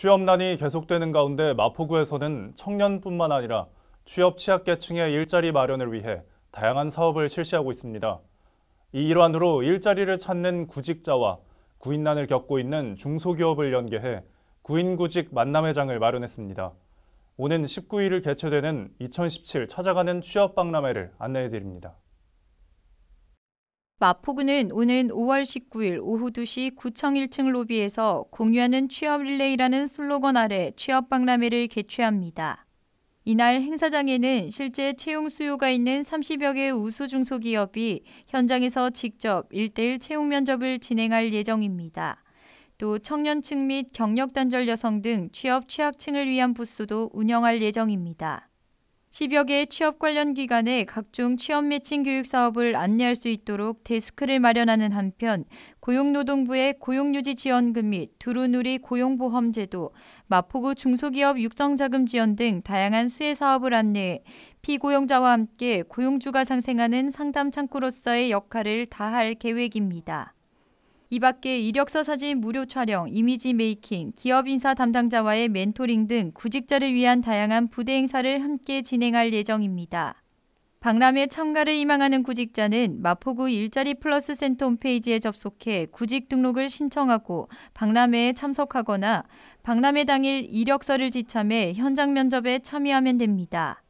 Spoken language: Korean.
취업난이 계속되는 가운데 마포구에서는 청년뿐만 아니라 취업 취약계층의 일자리 마련을 위해 다양한 사업을 실시하고 있습니다. 이 일환으로 일자리를 찾는 구직자와 구인난을 겪고 있는 중소기업을 연계해 구인구직 만남회장을 마련했습니다. 오는 19일 개최되는 2017 찾아가는 취업박람회를 안내해드립니다. 마포구는 오는 5월 19일 오후 2시 구청 1층 로비에서 공유하는 취업 릴레이라는 슬로건 아래 취업박람회를 개최합니다. 이날 행사장에는 실제 채용 수요가 있는 30여 개의 우수 중소기업이 현장에서 직접 1:1 채용 면접을 진행할 예정입니다. 또 청년층 및 경력단절 여성 등 취업 취약층을 위한 부스도 운영할 예정입니다. 10여 개의 취업 관련 기관에 각종 취업 매칭 교육 사업을 안내할 수 있도록 데스크를 마련하는 한편 고용노동부의 고용유지 지원금 및 두루누리 고용보험제도, 마포구 중소기업 육성자금 지원 등 다양한 수혜 사업을 안내해 피고용자와 함께 고용주가 상생하는 상담 창구로서의 역할을 다할 계획입니다. 이 밖에 이력서 사진 무료 촬영, 이미지 메이킹, 기업 인사 담당자와의 멘토링 등 구직자를 위한 다양한 부대 행사를 함께 진행할 예정입니다. 박람회 참가를 희망하는 구직자는 마포구 일자리 플러스 센터 홈페이지에 접속해 구직 등록을 신청하고 박람회에 참석하거나 박람회 당일 이력서를 지참해 현장 면접에 참여하면 됩니다.